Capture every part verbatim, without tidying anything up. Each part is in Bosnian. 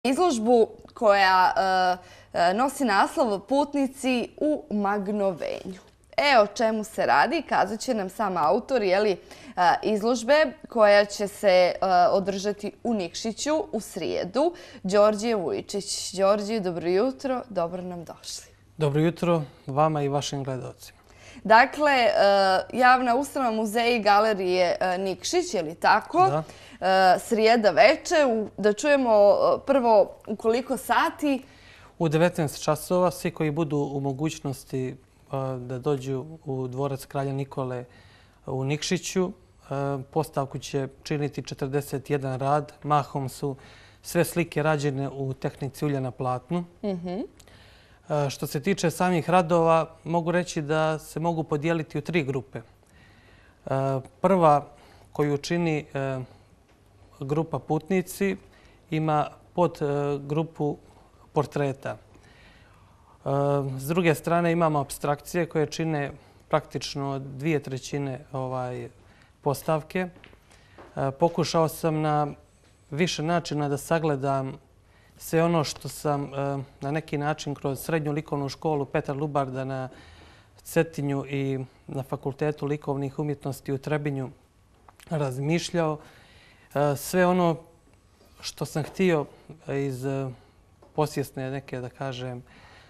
Izložbu koja uh, nosi naslov Putnici u Magnovenju. E, o čemu se radi, kazat će nam sam autor jeli, uh, izložbe koja će se uh, održati u Nikšiću u srijedu, Đorđe Vujičić. Đorđe, dobro jutro, dobro nam došli. Dobro jutro vama i vašim gledalcima. Dakle, uh, javna ustanova Muzeji i galerije uh, Nikšić, je li tako? Da. Srijeda veče. Da čujemo prvo u koliko sati? U devetnaest časova. Svi koji budu u mogućnosti da dođu u dvorac Kralja Nikole u Nikšiću. Postavku će činiti četrdeset jedan rad. Mahom su sve slike rađene u tehnici ulja na platnu. Mm-hmm. Što se tiče samih radova, mogu reći da se mogu podijeliti u tri grupe. Prva koju čini grupa Putnici ima pod grupu portreta. S druge strane imamo apstrakcije koje čine praktično dvije trećine ovaj, postavke. Pokušao sam na više načina da sagledam sve ono što sam na neki način kroz srednju likovnu školu Petar Lubarda na Cetinju i na Fakultetu likovnih umjetnosti u Trebinju razmišljao. Sve ono što sam htio iz posvjesne neke, da kažem,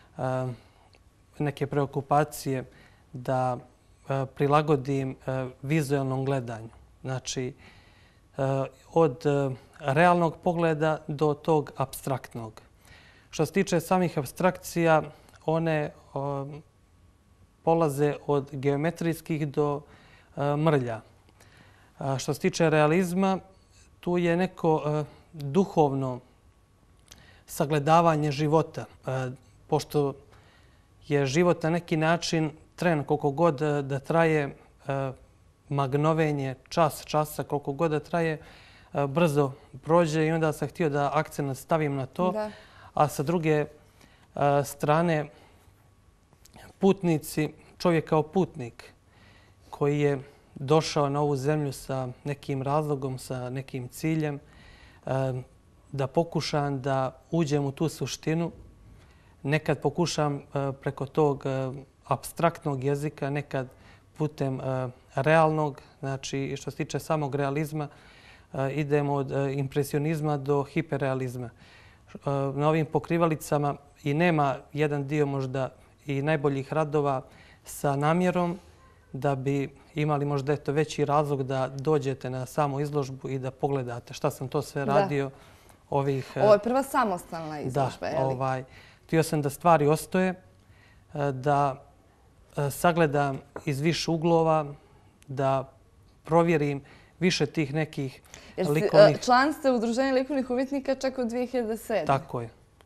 neke preokupacije da prilagodim vizualnom gledanju. Znači, od realnog pogleda do tog apstraktnog. Što se tiče samih apstrakcija, one polaze od geometrijskih do mrlja. Što se tiče realizma, tu je neko duhovno sagledavanje života. Pošto je život na neki način tren, koliko god da traje magnovenje, čas časa, koliko god da traje, brzo prođe i onda sam htio da akcent stavim na to. Da. A sa druge strane, putnici, čovjek kao putnik koji je došao na ovu zemlju sa nekim razlogom, sa nekim ciljem, da pokušam da uđem u tu suštinu. Nekad pokušam preko tog apstraktnog jezika, nekad putem realnog. Znači, što se tiče samog realizma, idemo od impresionizma do hiperrealizma. Na ovim pokrivalicama i nema jedan dio možda i najboljih radova sa namjerom da bi imali možda eto veći razlog da dođete na samu izložbu i da pogledate šta sam to sve radio. Da. Ovih, Ovo je prva samostalna izložba, je li? Da, ovaj, htio sam da stvari ostoje, da sagledam iz više uglova, da provjerim više tih nekih likovnih... Član ste Udruženja likovnih umjetnika čak od dvije hiljade sedme. Tako je.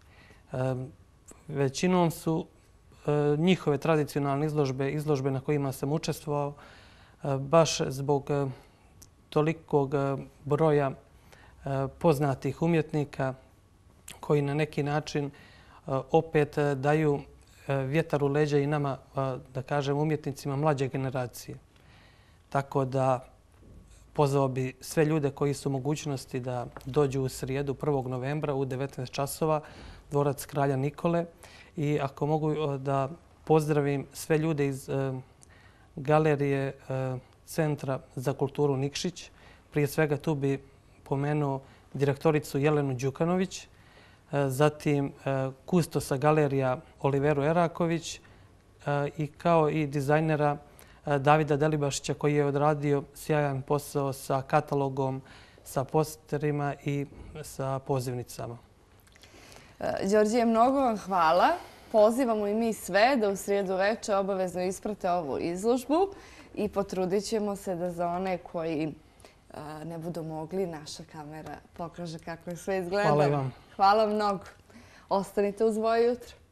Većinom su njihove tradicionalne izložbe, izložbe na kojima sam učestvovao, baš zbog tolikog broja poznatih umjetnika koji na neki način opet daju vjetar u leđa i nama, da kažem, umjetnicima mlađe generacije. Tako da pozvao bi sve ljude koji su u mogućnosti da dođu u srijedu prvog novembra u devetnaest časova, dvorac Kralja Nikole. I ako mogu da pozdravim sve ljude iz galerije Centra za kulturu Nikšić. Prije svega tu bi pomenuo direktoricu Jelenu Đukanović, zatim kustosa galerija Oliveru Eraković i kao i dizajnera Davida Delibašića koji je odradio sjajan posao sa katalogom, sa posterima i sa pozivnicama. Đorđe, mnogo vam hvala. Pozivamo i mi sve da u srijedu veče obavezno isprate ovu izložbu i potrudit ćemo se da za one koji ne budu mogli, naša kamera pokaže kako je sve izgledalo. Hvala vam. Hvala mnogo. Ostanite uz Moje jutro.